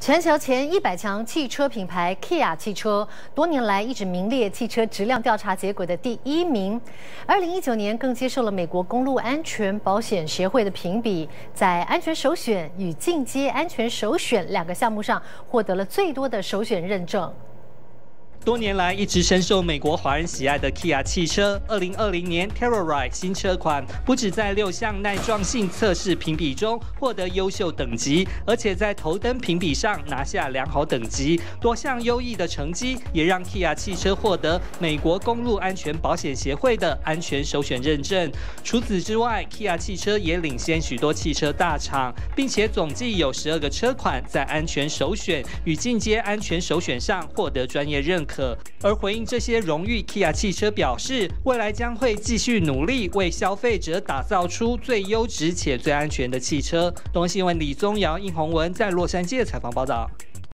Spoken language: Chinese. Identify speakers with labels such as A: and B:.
A: 全球前100强汽车品牌 Kia 汽车，多年来一直名列汽车质量调查结果的第1名。2019年更接受了美国公路安全保险协会的评比，在安全首选与进阶安全首选2个项目上获得了最多的首选认证。
B: 多年来一直深受美国华人喜爱的 Kia 汽车，2020年 Telluride 新车款不止在6项耐撞性测试评比中获得优秀等级，而且在头灯评比上拿下良好等级，多项优异的成绩也让 Kia 汽车获得美国公路安全保险协会的安全首选认证。除此之外 ，Kia 汽车也领先许多汽车大厂，并且总计有12个车款在安全首选与进阶安全首选上获得专业认可。 而回应这些荣誉 ，Kia 汽车表示，未来将会继续努力为消费者打造出最优质且最安全的汽车。东新闻李宗尧、应宏文在洛杉矶的采访报道。